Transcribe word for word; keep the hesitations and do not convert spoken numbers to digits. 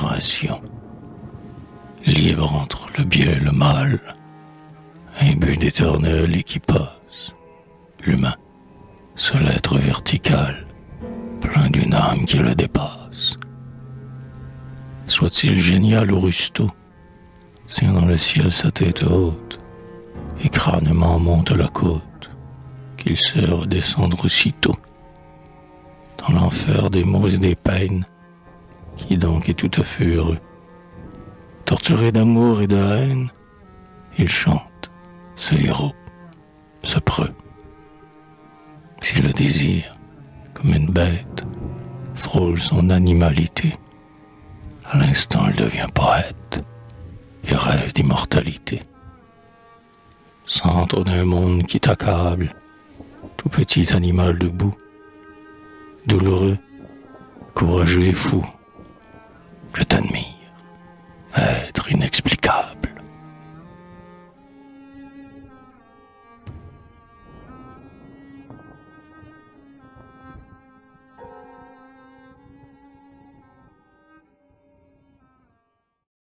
admiration. Libre entre le bien et le mal, un but éternel et qui passe. L'humain, seul être vertical, plein d'une âme qui le dépasse. Soit-il génial ou rusto, tient dans le ciel sa tête haute, et crânement monte la côte, qu'il sait redescendre aussitôt. Dans l'enfer des maux et des peines, qui donc est tout à fait heureux. Torturé d'amour et de haine, il chante, ce héros, ce preux. Si le désir, comme une bête, frôle son animalité, à l'instant il devient poète et rêve d'immortalité. Centre d'un monde qui t'accable, tout petit animal debout, douloureux, courageux et fou,